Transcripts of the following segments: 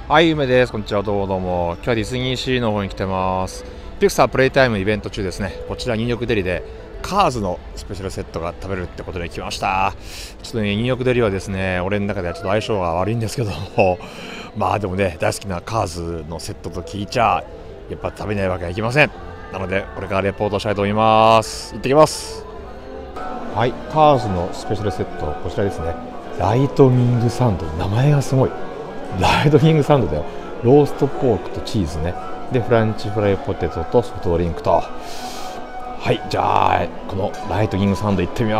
はい、ゆめです。こんにちは。どうもどうも。今日はディズニーシーの方に来てます。ピクサープレイタイムイベント中ですね。こちらニューヨークデリでカーズのスペシャルセットが食べれるってことで来ました。ちょっとね、ニューヨークデリはですね、俺の中ではちょっと相性が悪いんですけども、まあでもね、大好きなカーズのセットと聞いちゃ、やっぱ食べないわけにはいきません。なので、これからレポートしたいと思います。行ってきます。はい、カーズのスペシャルセット、こちらですね。ライトニングサンド、名前がすごい。ライトニングサンドだよ。ローストポークとチーズね。で、フランチフライポテトとソフトドリンクと。はい、じゃあ、このライトニングサンドいってみます。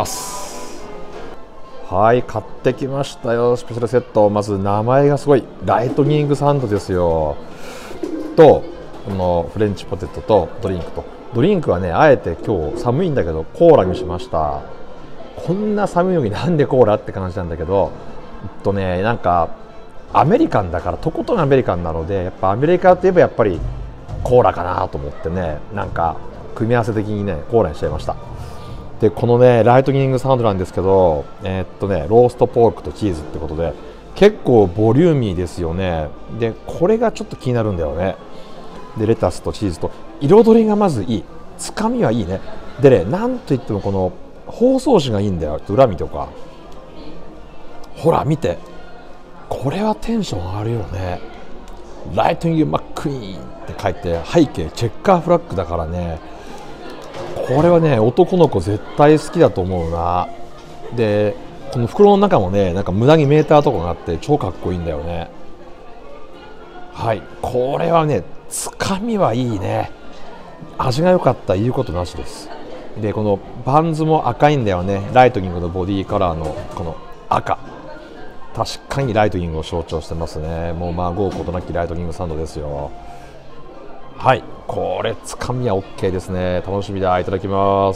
はい、買ってきましたよ。スペシャルセット。まず名前がすごい。ライトニングサンドですよ。と、このフレンチポテトとドリンクと。ドリンクはね、あえて今日寒いんだけど、コーラにしました。こんな寒いのになんでコーラって感じなんだけど、なんか、アメリカンだからとことんアメリカンなので、やっぱアメリカといえばやっぱりコーラかなと思ってね、なんか組み合わせ的にねコーラにしちゃいました。でこのねライトニングサンドなんですけど、ローストポークとチーズってことで結構ボリューミーですよね。でこれがちょっと気になるんだよね。でレタスとチーズと彩りがまずいい、つかみはいいね。でね、なんといってもこの包装紙がいいんだよ。裏見とかほら見て、これはテンション上がるよね。ライトニングマックイーンって書いて背景チェッカーフラッグだからね、これはね男の子絶対好きだと思うな。でこの袋の中もねなんか無駄にメーターとかがあって超かっこいいんだよね。はい、これはねつかみはいいね。味が良かった、言うことなしです。でこのバンズも赤いんだよね。ライトニングのボディカラーのこの赤、確かにライトニングを象徴してますね。もう孫うことなきライトニングサンドですよ。はい、これつかみは OK ですね。楽しみだ。いただきます。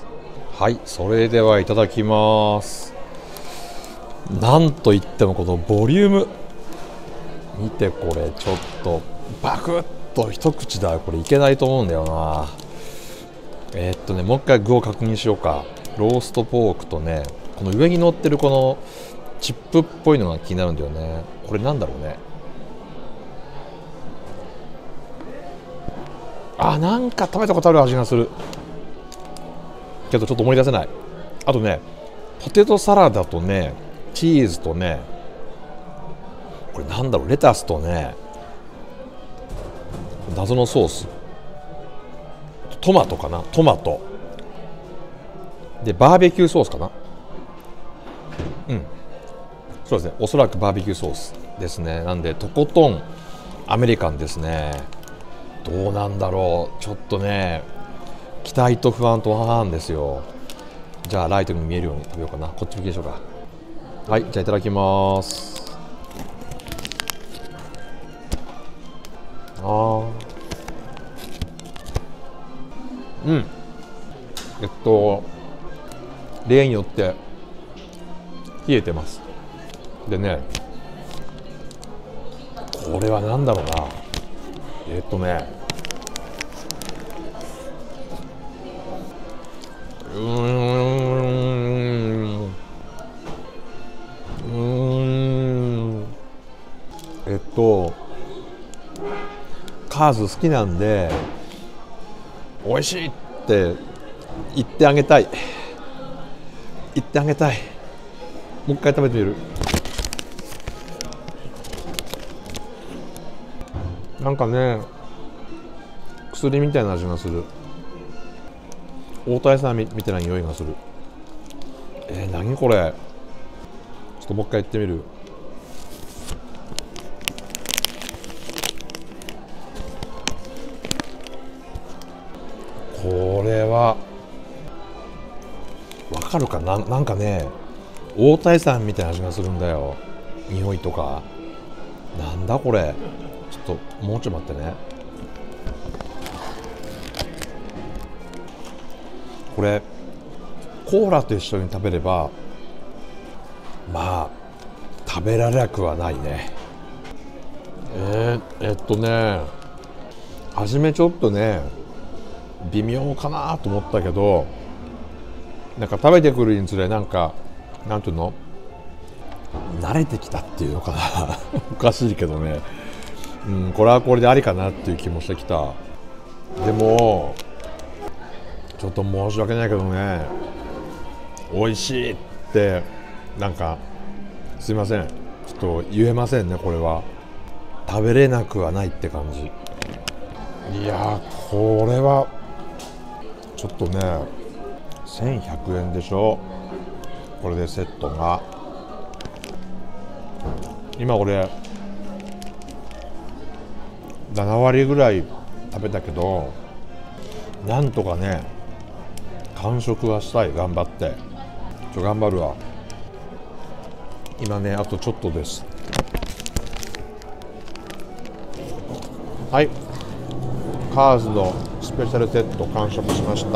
はい、それではいただきます。なんといってもこのボリューム見て、これちょっとバクッと一口だ。これいけないと思うんだよな。もう一回具を確認しようか。ローストポークとね、この上に乗ってるこのチップっぽいのが気になるんだよね。これなんだろうね。なんか食べたことある味がするけどちょっと思い出せない。あとね、ポテトサラダとねチーズとね、これなんだろう、レタスとね謎のソース、トマトかな、トマトでバーベキューソースかな。そうですね、おそらくバーベキューソースですね。なんでとことんアメリカンですね。どうなんだろう、ちょっとね期待と不安と半々ですよ。じゃあライトに見えるように食べようかな。こっち向きでしょうか。はい、じゃあいただきます。例によって冷えてます。でね、これはなんだろうな。うーんうーんカーズ好きなんで美味しいって言ってあげたい。言ってあげたい。もう一回食べてみる。なんかね薬みたいな味がする。大体さんみたいな匂いがする。何これ。ちょっともう一回言ってみる。これはわかるかな。なんかね大体さんみたいな味がするんだよ、匂いとか。なんだこれ。ちょっともうちょい待ってね。これコーラと一緒に食べれば食べられなくはないね。初めちょっとね微妙かなと思ったけど、なんか食べてくるにつれなんていうの、慣れてきたっていうのかなおかしいけどね、 これはこれでありかなっていう気もしてきた。でもちょっと申し訳ないけどね、美味しいってなんかすいません、ちょっと言えませんね。これは食べれなくはないって感じ。いやこれはちょっとね、1100円でしょ。これでセットが今俺7割ぐらい食べたけど、なんとかね完食はしたい。頑張って頑張るわ。今ねあとちょっとです。はい、カーズのスペシャルセット完食しました。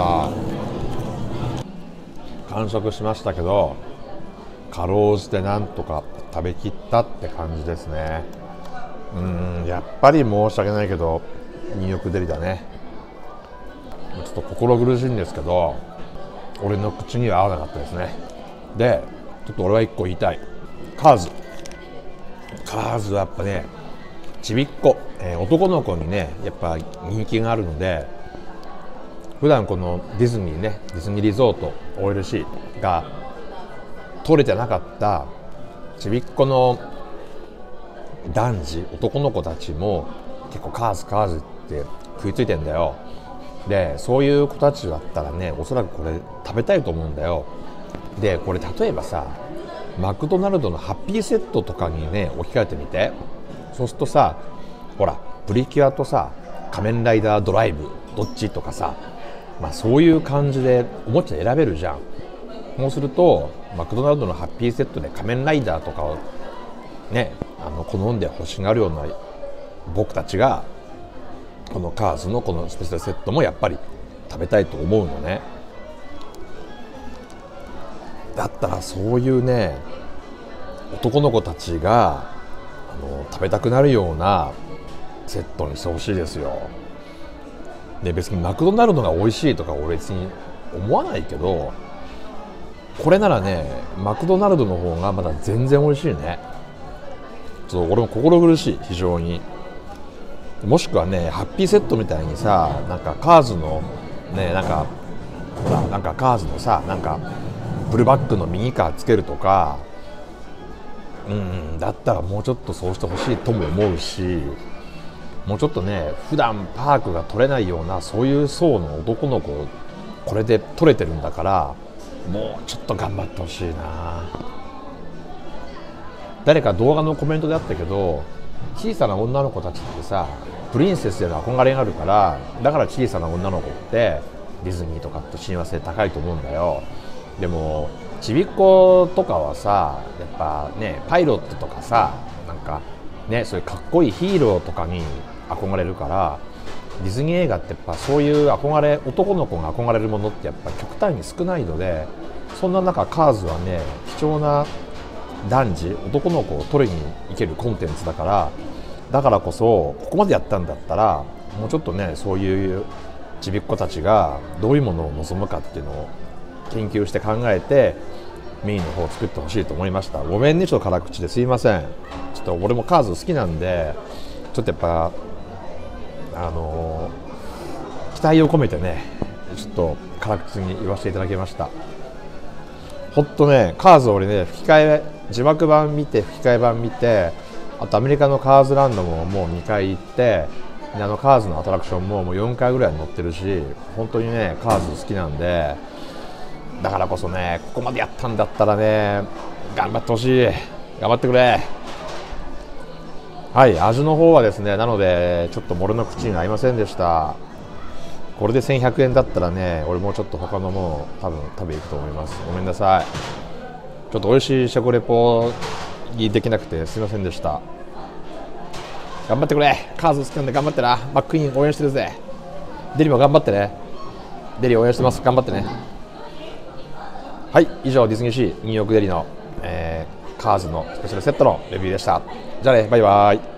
完食しましたけど、かろうじてなんとか食べきったって感じですね。やっぱり申し訳ないけどニューヨークデリだね。ちょっと心苦しいんですけど、俺の口には合わなかったですね。でちょっと俺は一個言いたい。カーズはやっぱね、ちびっこ、男の子にねやっぱ人気があるので、普段このディズニーリゾート OLC が取れてなかったちびっこの男児、男の子たちも結構カーズって食いついてんだよ。でそういう子たちだったらね、おそらくこれ食べたいと思うんだよ。でこれ例えばさ、マクドナルドのハッピーセットとかにね置き換えてみて。そうするとさ、ほらプリキュアとさ仮面ライダードライブどっちとかさ、そういう感じでおもちゃ選べるじゃん。そうするとマクドナルドのハッピーセットで仮面ライダーとかをね好んで欲しがるような僕たちが、このカーズのこのスペシャルセットもやっぱり食べたいと思うのね。だったらそういうね男の子たちが食べたくなるようなセットにしてほしいですよ。で別にマクドナルドが美味しいとか俺別に思わないけど、これならねマクドナルドの方がまだ全然美味しいね。ちょっと俺も心苦しい、非常に。もしくはねハッピーセットみたいにさ、なんかカーズのねなんかカーズのさなんかブルバックのミニカーつけるとか、だったらもうちょっとそうしてほしいとも思うし、もうちょっとね普段パークが取れないようなそういう層の男の子これで取れてるんだから、もうちょっと頑張ってほしいな。誰か動画のコメントであったけど、小さな女の子たちってさプリンセスへの憧れがあるから、だから小さな女の子ってディズニーとかって親和性高いと思うんだよ。でもちびっ子とかはさやっぱねパイロットとかさなんかねそういうかっこいいヒーローとかに憧れるから、ディズニー映画ってやっぱそういう憧れ、男の子が憧れるものってやっぱ極端に少ないので、そんな中カーズはね貴重な男児、男の子を取りに行けるコンテンツだから、だからこそここまでやったんだったらもうちょっとねそういうちびっ子たちがどういうものを望むかっていうのを研究して考えてメインの方を作ってほしいと思いました。ごめんねちょっと辛口ですいません。ちょっと俺もカーズ好きなんで、ちょっとやっぱ期待を込めてねちょっと辛口に言わせていただきました。ほんとねカーズ俺ね吹き替え字幕版見て吹き替え版見て、あとアメリカのカーズランドももう2回行って、カーズのアトラクションももう4回ぐらい乗ってるし、本当にねカーズ好きなんで、だからこそねここまでやったんだったらね頑張ってほしい。頑張ってくれ。はい、味の方はですね、なのでちょっと俺の口には合いませんでした。これで1100円だったらね俺もちょっと他のものを多分食べ行くと思います。ごめんなさい。ちょっと美味しい食レポにできなくてすいませんでした。頑張ってくれ。カーズ好きなんで頑張ってな。マックイーン応援してるぜ。デリも頑張ってね。デリ応援してます。頑張ってね。はい、以上ディズニーシーニューヨークデリの、カーズのスペシャルセットのレビューでした。じゃあね、バイバイ。